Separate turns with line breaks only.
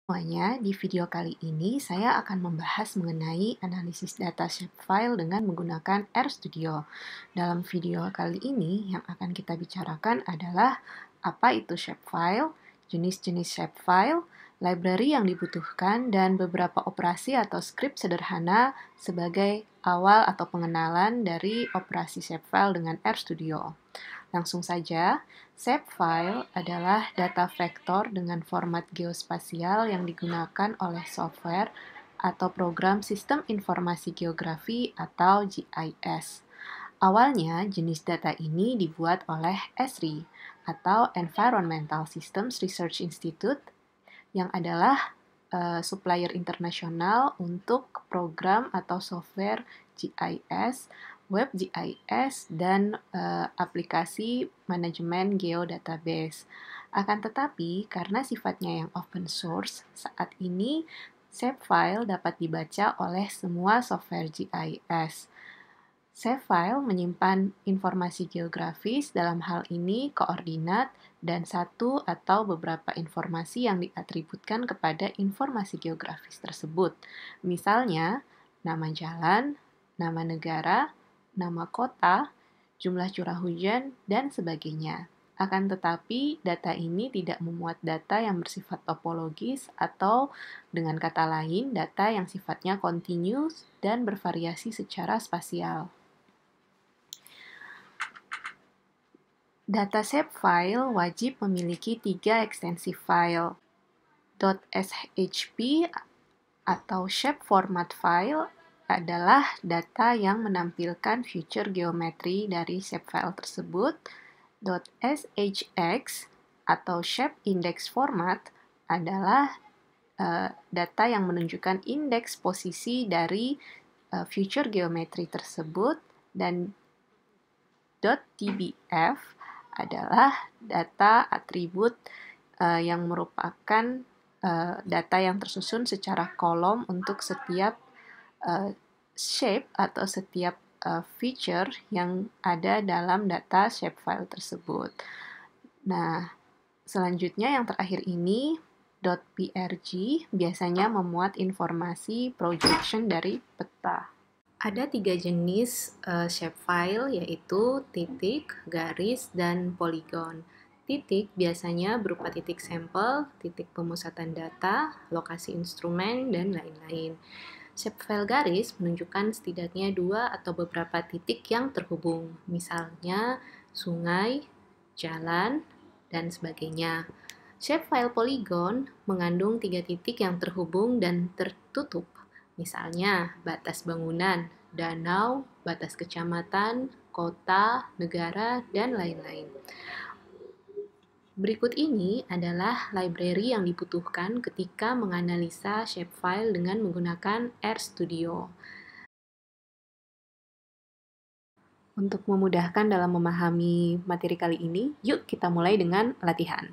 Semuanya, di video kali ini saya akan membahas mengenai analisis data shapefile dengan menggunakan RStudio. Dalam video kali ini, yang akan kita bicarakan adalah apa itu shapefile, jenis-jenis shapefile, library yang dibutuhkan, dan beberapa operasi atau script sederhana sebagai awal atau pengenalan dari operasi shapefile dengan RStudio. Langsung saja, shapefile adalah data vektor dengan format geospasial yang digunakan oleh software atau program Sistem Informasi Geografi atau GIS. Awalnya, jenis data ini dibuat oleh ESRI atau Environmental Systems Research Institute yang adalah supplier internasional untuk program atau software GIS, web GIS, dan aplikasi manajemen geodatabase. Akan tetapi, karena sifatnya yang open source, saat ini shapefile dapat dibaca oleh semua software GIS. Shapefile menyimpan informasi geografis, dalam hal ini koordinat, dan satu atau beberapa informasi yang diatributkan kepada informasi geografis tersebut. Misalnya, nama jalan, nama negara, nama kota, jumlah curah hujan, dan sebagainya. Akan tetapi, data ini tidak memuat data yang bersifat topologis atau dengan kata lain, data yang sifatnya continuous dan bervariasi secara spasial. Data shapefile wajib memiliki 3 ekstensi file. .shp atau shape format file adalah data yang menampilkan feature geometri dari shapefile tersebut. .shx atau shape index format adalah data yang menunjukkan indeks posisi dari feature geometri tersebut, dan .dbf adalah data atribut yang merupakan data yang tersusun secara kolom untuk setiap shape atau setiap feature yang ada dalam data shapefile tersebut. Nah, selanjutnya yang terakhir ini, .prg biasanya memuat informasi projection dari peta. Ada 3 jenis shapefile, yaitu titik, garis, dan polygon. Titik biasanya berupa titik sampel, titik pemusatan data, lokasi instrumen, dan lain-lain. Shapefile garis menunjukkan setidaknya 2 atau beberapa titik yang terhubung, misalnya sungai, jalan, dan sebagainya. Shapefile polygon mengandung 3 titik yang terhubung dan tertutup, misalnya batas bangunan, danau, batas kecamatan, kota, negara, dan lain-lain. Berikut ini adalah library yang dibutuhkan ketika menganalisa shapefile dengan menggunakan RStudio. Untuk memudahkan dalam memahami materi kali ini, yuk kita mulai dengan latihan.